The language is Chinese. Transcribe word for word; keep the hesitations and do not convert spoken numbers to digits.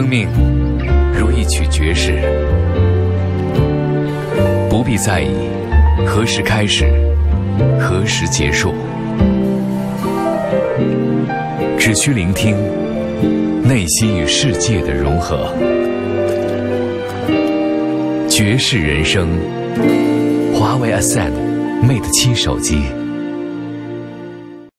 生命如一曲爵士，不必在意何时开始，何时结束，只需聆听内心与世界的融合。爵士人生，华为 Ascend Mate 七手机。